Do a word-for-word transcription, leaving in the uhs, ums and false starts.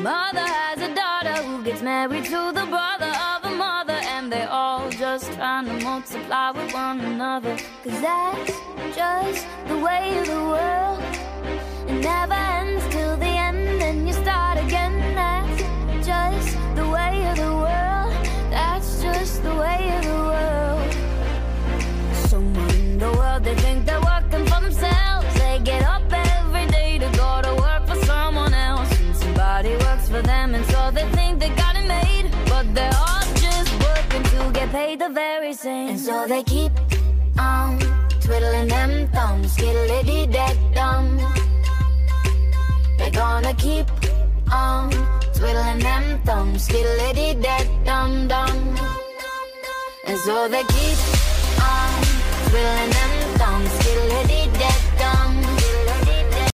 mother has a daughter who gets married to the brother of a mother, and they're all just trying to multiply with one another. Cause that's just the way of the world. It never ends till the end, and you start again. That's just the way of the world. That's just the way of the world. Someone in the world, they think they're working for themselves. They get up every day to go to work for someone else, and somebody works for them, and so they think they got it made. But they're all just working to get paid the very same. And so they keep on twiddling them thumbs, skiddly-dee-dad-dum. They're gonna keep on twiddling them thumbs, skiddly-dee-dad-dum-dum. And so they keep on twiddling them